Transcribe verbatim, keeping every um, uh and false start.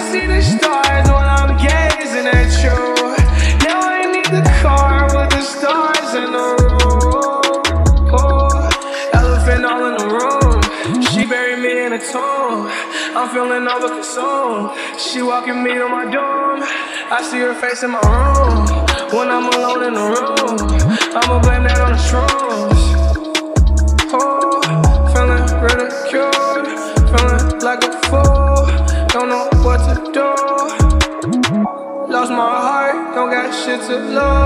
see the stars while I'm gazing at you. Now I need the car with the stars in the room. Oh, elephant all in the room. She buried me in a tomb. I'm feeling overconsumed. She walking me to my dorm. I see her face in my room. When I'm alone in the room, I'ma blame that on the shrooms. Oh, feeling ridiculed, feeling like a fool. Don't know what to do. Lost my heart, don't got shit to lose.